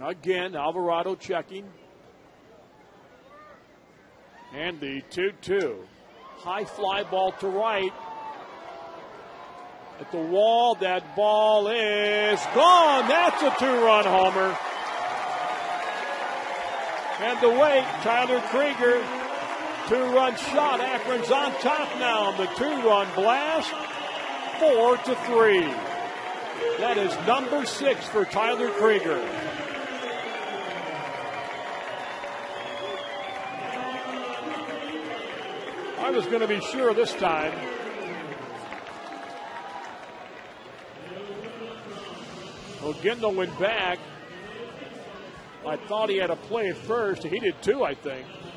Again, Alvarado checking. And the 2-2. High fly ball to right. At the wall, that ball is gone. That's a two-run homer. And the wait, Tyler Krieger, two-run shot. Akron's on top now on the two-run blast. 4-3. That is number 6 for Tyler Krieger. I was going to be sure this time. Well, Gendel went back. I thought he had a play first. He did too, I think.